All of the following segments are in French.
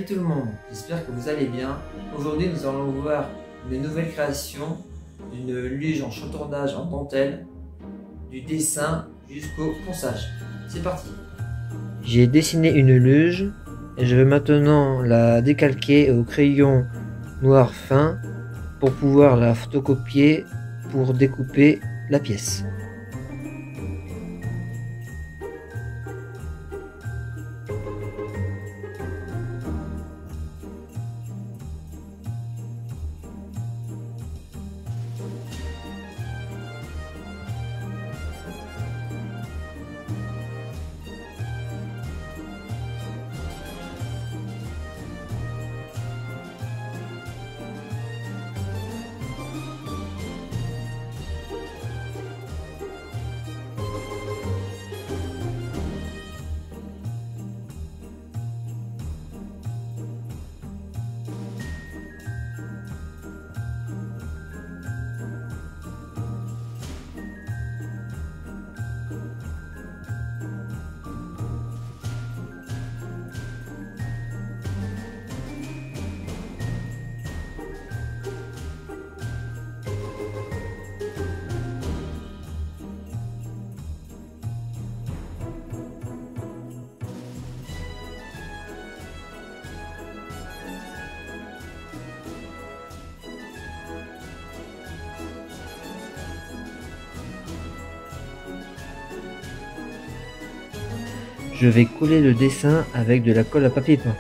tout le monde, j'espère que vous allez bien. Aujourd'hui nous allons voir une nouvelle création d'une luge en chantournage en dentelle, du dessin jusqu'au ponçage. C'est parti. J'ai dessiné une luge et je vais maintenant la décalquer au crayon noir fin pour pouvoir la photocopier pour découper la pièce. Je vais coller le dessin avec de la colle à papier peint.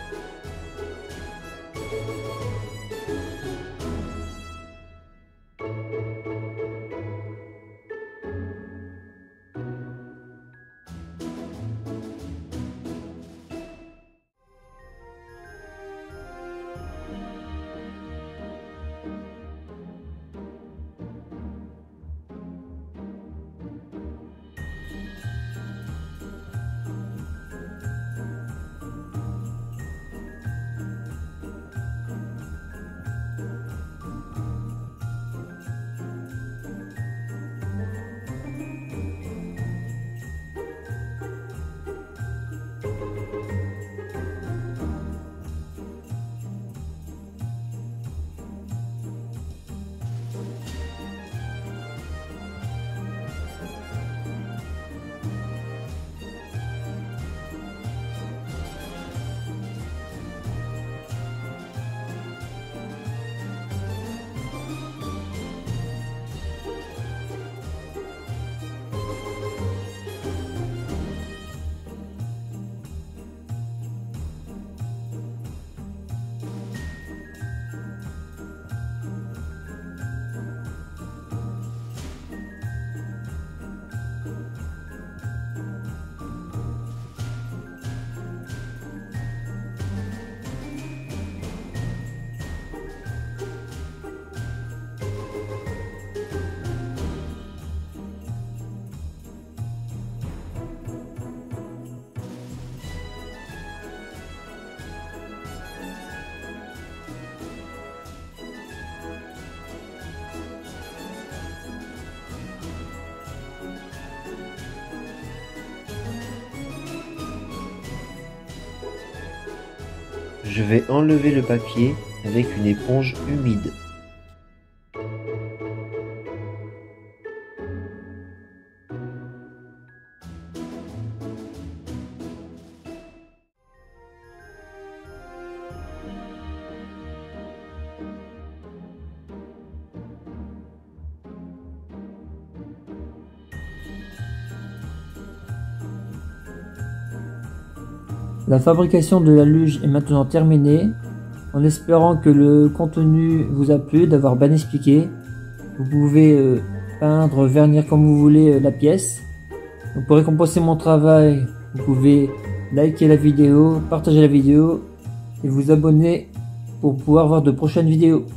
Je vais enlever le papier avec une éponge humide. La fabrication de la luge est maintenant terminée, en espérant que le contenu vous a plu, d'avoir bien expliqué. Vous pouvez peindre, vernir comme vous voulez la pièce. Donc pour récompenser mon travail, vous pouvez liker la vidéo, partager la vidéo et vous abonner pour pouvoir voir de prochaines vidéos.